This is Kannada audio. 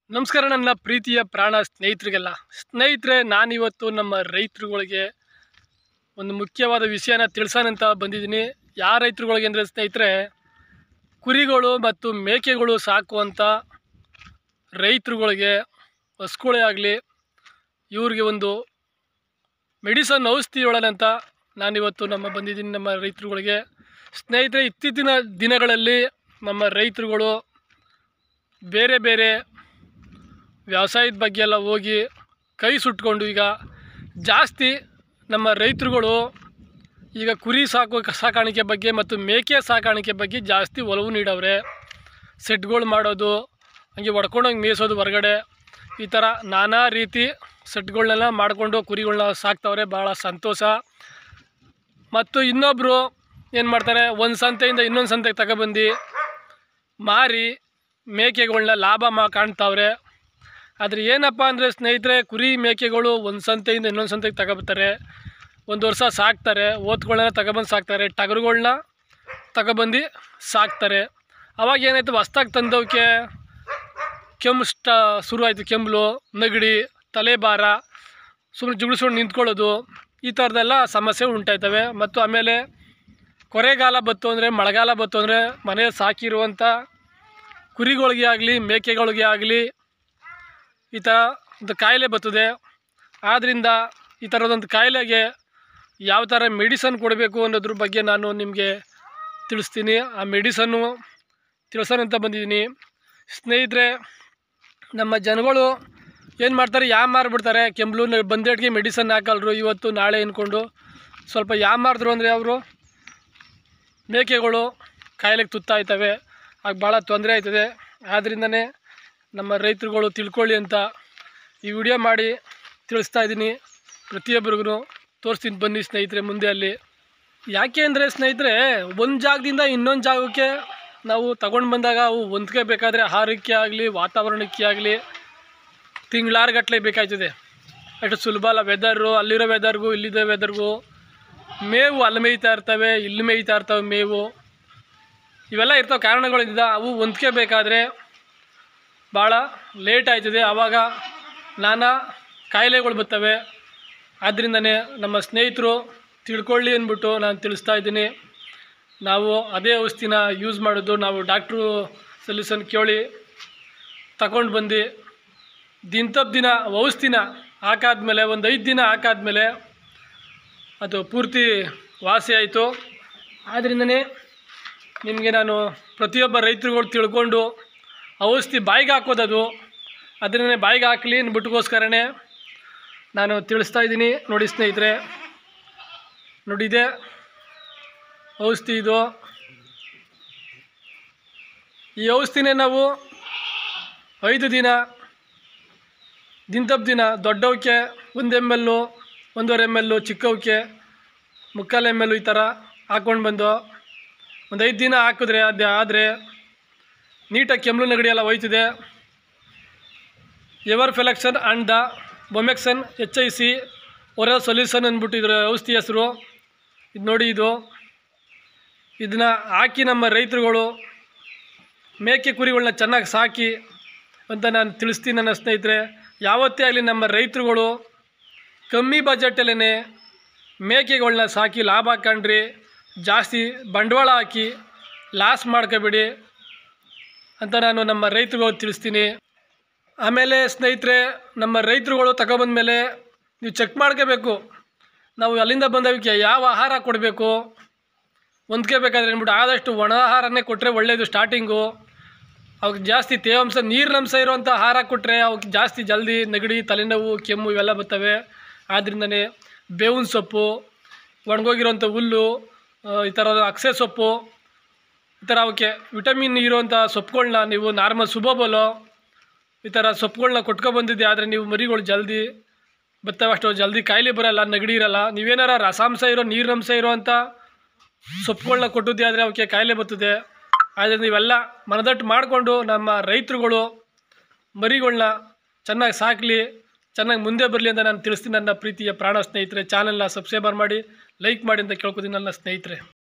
ನಮಸ್ಕಾರ ನನ್ನ ಪ್ರೀತಿಯ ಪ್ರಾಣ ಸ್ನೇಹಿತರಿಗೆಲ್ಲ. ಸ್ನೇಹಿತರೆ, ನಾನಿವತ್ತು ನಮ್ಮ ರೈತರುಗಳಿಗೆ ಒಂದು ಮುಖ್ಯವಾದ ವಿಷಯನ ತಿಳಿಸೋಣಂತ ಬಂದಿದ್ದೀನಿ. ಯಾವ ರೈತರುಗಳಿಗೆ ಅಂದರೆ ಸ್ನೇಹಿತರೆ, ಕುರಿಗಳು ಮತ್ತು ಮೇಕೆಗಳು ಸಾಕುವಂಥ ರೈತರುಗಳಿಗೆ, ಹಸುಗಳೇ ಆಗಲಿ, ಇವ್ರಿಗೆ ಒಂದು ಮೆಡಿಸನ್ ಔಷಧಿ ಹೇಳೋಣಂತ ನಾನಿವತ್ತು ಬಂದಿದ್ದೀನಿ ನಮ್ಮ ರೈತರುಗಳಿಗೆ. ಸ್ನೇಹಿತರೆ, ಇತ್ತೀಚಿನ ದಿನಗಳಲ್ಲಿ ನಮ್ಮ ರೈತರುಗಳು ಬೇರೆ ಬೇರೆ ವ್ಯವಸಾಯದ ಬಗ್ಗೆ ಎಲ್ಲ ಹೋಗಿ ಕೈ ಸುಟ್ಕೊಂಡು ಈಗ ಜಾಸ್ತಿ ನಮ್ಮ ರೈತರುಗಳು ಈಗ ಕುರಿ ಸಾಕಾಣಿಕೆ ಬಗ್ಗೆ ಮತ್ತು ಮೇಕೆ ಸಾಕಾಣಿಕೆ ಬಗ್ಗೆ ಜಾಸ್ತಿ ಒಲವು ನೀಡವ್ರೆ. ಸೆಟ್ಗಳು ಮಾಡೋದು, ಹಂಗೆ ಹೊಡ್ಕೊಂಡೋಗಿ ಮೇಯಿಸೋದು ಹೊರಗಡೆ, ಈ ಥರ ನಾನಾ ರೀತಿ ಸೆಟ್ಗಳನ್ನೆಲ್ಲ ಮಾಡಿಕೊಂಡು ಕುರಿಗಳನ್ನ ಸಾಕ್ತವ್ರೆ. ಭಾಳ ಸಂತೋಷ. ಮತ್ತು ಇನ್ನೊಬ್ಬರು ಏನು ಮಾಡ್ತಾರೆ, ಒಂದು ಸಂತೆಯಿಂದ ಇನ್ನೊಂದು ಸಂತೆಗೆ ತಗೊಬಂದು ಮಾರಿ ಮೇಕೆಗಳನ್ನ ಲಾಭ ಕಾಣ್ತಾವ್ರೆ. ಆದರೆ ಏನಪ್ಪ ಅಂದರೆ ಸ್ನೇಹಿತರೆ, ಕುರಿ ಮೇಕೆಗಳು ಒಂದು ಸಂತೆಯಿಂದ ಇನ್ನೊಂದು ಸಂತೆಗೆ ತಗೊಬರ್ತಾರೆ, ಒಂದು ವರ್ಷ ಸಾಕ್ತಾರೆ, ಓತ್ಗಳನ್ನ ತಗೊಬಂದು ಸಾಕ್ತಾರೆ, ಟಗರುಗಳನ್ನ ತಗೊಬಂದು ಸಾಕ್ತಾರೆ. ಅವಾಗ ಏನಾಯ್ತು, ಹೊಸ್ದಾಗಿ ತಂದವಕ್ಕೆ ಕೆಮ್ಮು ಶುರು ಆಯಿತು. ಕೆಮ್ಮಲು, ನೆಗಡಿ, ತಲೆಭಾರ, ಸುಮ್ಮನೆ ಜುಗಿಸ್ಕೊಂಡು ನಿಂತ್ಕೊಳ್ಳೋದು, ಈ ಥರದ್ದೆಲ್ಲ ಸಮಸ್ಯೆ ಉಂಟಾಯ್ತವೆ. ಮತ್ತು ಆಮೇಲೆ ಕೊರೆಗಾಲ ಬತ್ತು ಅಂದರೆ, ಮಳೆಗಾಲ ಬತ್ತು ಅಂದರೆ ಮನೆಯಲ್ಲಿ ಸಾಕಿರುವಂಥ ಕುರಿಗಳಿಗೆ ಆಗಲಿ ಮೇಕೆಗಳಿಗೆ ಆಗಲಿ ಈ ಥರ ಒಂದು ಕಾಯಿಲೆ ಬರ್ತದೆ. ಆದ್ದರಿಂದ ಈ ಥರದೊಂದು ಕಾಯಿಲೆಗೆ ಯಾವ ಥರ ಮೆಡಿಸನ್ ಕೊಡಬೇಕು ಅನ್ನೋದ್ರ ಬಗ್ಗೆ ನಾನು ನಿಮಗೆ ತಿಳಿಸ್ತೀನಿ. ಆ ಮೆಡಿಸನ್ನು ತಿಳಿಸೋಣಂತ ಬಂದಿದ್ದೀನಿ. ಸ್ನೇಹಿತರೆ, ನಮ್ಮ ಜನಗಳು ಏನು ಮಾಡ್ತಾರೆ, ಮಾರಿಬಿಡ್ತಾರೆ. ಕೆಮ್ಮಲು ಬಂದೇಟಿಗೆ ಮೆಡಿಸನ್ ಹಾಕಲ್ರು, ಇವತ್ತು ನಾಳೆ ಅಂದ್ಕೊಂಡು ಸ್ವಲ್ಪ ಮಾರಿದ್ರು ಅಂದರೆ ಅವರು ಮೇಕೆಗಳು ಕಾಯಿಲೆಗೆ ತುತ್ತಾಯ್ತವೆ. ಆಗ ಭಾಳ ತೊಂದರೆ ಆಯ್ತದೆ. ಆದ್ದರಿಂದನೇ ನಮ್ಮ ರೈತರುಗಳು ತಿಳ್ಕೊಳ್ಳಿ ಅಂತ ಈ ವಿಡಿಯೋ ಮಾಡಿ ತಿಳಿಸ್ತಾ ಇದ್ದೀನಿ. ಪ್ರತಿಯೊಬ್ಬರಿಗೂ ತೋರಿಸ್ತೀನಿ ಬನ್ನಿ ಸ್ನೇಹಿತರೆ ಮುಂದೆ. ಅಲ್ಲಿ ಯಾಕೆ ಅಂದರೆ ಸ್ನೇಹಿತರೆ, ಒಂದು ಜಾಗದಿಂದ ಇನ್ನೊಂದು ಜಾಗಕ್ಕೆ ನಾವು ತಗೊಂಡು ಬಂದಾಗ ಅವು ಹೊಂದ್ಕೋಬೇಕಾದ್ರೆ ಆಹಾರಕ್ಕೆ ಆಗಲಿ ವಾತಾವರಣಕ್ಕೆ ಆಗಲಿ ತಿಂಗಳಾರುಗಟ್ಟಲೆ ಬೇಕಾಯ್ತದೆ. ಅಷ್ಟು ಸುಲಭ ಅಲ್ಲ. ವೆದರು, ಅಲ್ಲಿರೋ ವೆದರ್ಗೂ ಇಲ್ಲಿರೋ ವೆದರ್ಗೂ ಮೇವು ಅಲ್ಲಿ ಮೇಯ್ತಾ ಇರ್ತವೆ, ಇಲ್ಲಿ ಮೇಯ್ತಾ ಇರ್ತವೆ ಮೇವು, ಇವೆಲ್ಲ ಇರ್ತವೆ ಕಾರಣಗಳಿಂದ. ಅವು ಹೊಂದ್ಕೋಬೇಕಾದ್ರೆ ಭಾಳ ಲೇಟ್ ಆಯ್ತದೆ. ಆವಾಗ ನಾನಾ ಕಾಯಿಲೆಗಳು ಬರ್ತವೆ. ಆದ್ದರಿಂದನೇ ನಮ್ಮ ಸ್ನೇಹಿತರು ತಿಳ್ಕೊಳ್ಳಿ ಅಂದ್ಬಿಟ್ಟು ನಾನು ತಿಳಿಸ್ತಾ ಇದ್ದೀನಿ. ನಾವು ಅದೇ ಔಷಧಿನ ಯೂಸ್ ಮಾಡೋದು. ನಾವು ಡಾಕ್ಟ್ರು ಸೊಲ್ಯೂಷನ್ ಕೇಳಿ ತಗೊಂಡು ಬಂದು ದಿನ ಔಷಧಿನ ಹಾಕಾದ್ಮೇಲೆ, ಒಂದು 5 ದಿನ ಹಾಕಾದ್ಮೇಲೆ ಅದು ಪೂರ್ತಿ ವಾಸಿ ಆಯಿತು. ಆದ್ದರಿಂದನೇ ನಿಮಗೆ ನಾನು ಪ್ರತಿಯೊಬ್ಬ ರೈತರುಗಳು ತಿಳ್ಕೊಂಡು ಔಷಧಿ ಬಾಯಿಗೆ ಹಾಕೋದದು, ಅದನ್ನೇ ಬಾಯಿಗೆ ಹಾಕಲಿ ಅಂದ್ಬಿಟ್ಟುಗೋಸ್ಕರನೇ ನಾನು ತಿಳಿಸ್ತಾ ಇದ್ದೀನಿ. ನೋಡಿ ಸ್ನೇಹಿತರೆ, ನೋಡಿದೆ ಔಷಧಿ ಇದು. ಈ ಔಷಧಿನೇ ನಾವು 5 ದಿನ ದಿನ ದೊಡ್ಡವಕ್ಕೆ 1 ml, 1.5 ml, ಚಿಕ್ಕವಕ್ಕೆ 3/4 ml ಈ ಥರ ಹಾಕ್ಕೊಂಡು ಬಂದು ಒಂದು 5 ದಿನ ಹಾಕಿದ್ರೆ ಅದು ಆದರೆ ನೀಟಾಗಿ ಕೆಮ್ಮಲು ನೆಗಡಿ ಎಲ್ಲ ಹೋಯ್ತದೆ. ಎವರ್ ಫೆಲೆಕ್ಷನ್ ಆ್ಯಂಡ್ ದ ಬೊಮೆಕ್ಸನ್ HIC ಒರಲ್ ಸೊಲ್ಯೂಷನ್ ಅಂದ್ಬಿಟ್ಟು ಇದ್ರ ಔಷಧಿ ಹೆಸರು. ಇದು ನೋಡಿ, ಇದನ್ನು ಹಾಕಿ ನಮ್ಮ ರೈತರುಗಳು ಮೇಕೆ ಕುರಿಗಳನ್ನ ಚೆನ್ನಾಗಿ ಸಾಕಿ ಅಂತ ನಾನು ತಿಳಿಸ್ತೀನಿ. ನನ್ನ ಸ್ನೇಹಿತರೆ, ಯಾವತ್ತೇ ಆಗಲಿ ನಮ್ಮ ರೈತರುಗಳು ಕಮ್ಮಿ ಬಜೆಟಲ್ಲೇ ಮೇಕೆಗಳನ್ನ ಸಾಕಿ ಲಾಭ ಹಾಕೊಂಡ್ರಿ. ಜಾಸ್ತಿ ಬಂಡವಾಳ ಹಾಕಿ ಲಾಸ್ ಮಾಡ್ಕೋಬೇಡಿ ಅಂತ ನಾನು ನಮ್ಮ ರೈತರುಗಳು ತಿಳಿಸ್ತೀನಿ. ಆಮೇಲೆ ಸ್ನೇಹಿತರೆ, ನಮ್ಮ ರೈತರುಗಳು ತಗೊಬಂದ್ಮೇಲೆ ನೀವು ಚೆಕ್ ಮಾಡ್ಕೋಬೇಕು, ನಾವು ಅಲ್ಲಿಂದ ಬಂದವಕ್ಕೆ ಯಾವ ಆಹಾರ ಕೊಡಬೇಕು ಹೊಂದ್ಕೋಬೇಕಾದ್ರೆ ಅಂದ್ಬಿಟ್ಟು. ಆದಷ್ಟು ಒಣ ಆಹಾರನೇ ಕೊಟ್ಟರೆ ಒಳ್ಳೆಯದು. ಸ್ಟಾರ್ಟಿಂಗು ಅವ್ರಿಗೆ ಜಾಸ್ತಿ ತೇವಾಂಶ, ನೀರಿನಂಶ ಇರುವಂಥ ಆಹಾರ ಕೊಟ್ಟರೆ ಅವಕ್ಕೆ ಜಾಸ್ತಿ ಜಲ್ದಿ ನೆಗಡಿ, ತಲೆನೋವು, ಕೆಮ್ಮು ಇವೆಲ್ಲ ಬರ್ತವೆ. ಆದ್ದರಿಂದನೇ ಬೇವಿನ ಸೊಪ್ಪು, ಒಣಗೋಗಿರೋಂಥ ಹುಲ್ಲು, ಈ ಥರದ ಅಗಸೆ ಸೊಪ್ಪು, ಈ ಥರ ಅವಕ್ಕೆ ವಿಟಮಿನ್ ಇರುವಂಥ ಸೊಪ್ಪುಗಳನ್ನ ನೀವು ನಾರ್ಮಲ್ ಸುಬೋಬಲು ಈ ಥರ ಸೊಪ್ಪುಗಳನ್ನ ಕೊಟ್ಕೊಬಂದಿದ್ದೆ ಆದರೆ ನೀವು ಮರಿಗಳು ಜಲ್ದಿ ಬರ್ತವೆ. ಅಷ್ಟು ಜಲ್ದಿ ಕಾಯಿಲೆ ಬರೋಲ್ಲ, ನೆಗಡಿ ಇರೋಲ್ಲ. ನೀವೇನಾರ ರಸಾಂಶ ಇರೋ, ನೀರಿನಂಶ ಇರೋವಂಥ ಸೊಪ್ಪುಗಳನ್ನ ಕೊಟ್ಟಿದ್ದೆ ಆದರೆ ಅವಕ್ಕೆ ಕಾಯಿಲೆ ಬರ್ತದೆ. ಆದ್ದರಿಂದ ಇವೆಲ್ಲ ಮನದಟ್ಟು ಮಾಡಿಕೊಂಡು ನಮ್ಮ ರೈತರುಗಳು ಮರಿಗಳನ್ನ ಚೆನ್ನಾಗಿ ಸಾಕಲಿ, ಚೆನ್ನಾಗಿ ಮುಂದೆ ಬರಲಿ ಅಂತ ನಾನು ತಿಳಿಸ್ತೀನಿ. ನನ್ನ ಪ್ರೀತಿಯ ಪ್ರಾಣ ಸ್ನೇಹಿತರೆ, ಚಾನಲ್ನ ಸಬ್ಸ್ಕ್ರೈಬರ್ ಮಾಡಿ, ಲೈಕ್ ಮಾಡಿ ಅಂತ ಕೇಳ್ಕೊತೀನಿ ನನ್ನ ಸ್ನೇಹಿತರೆ.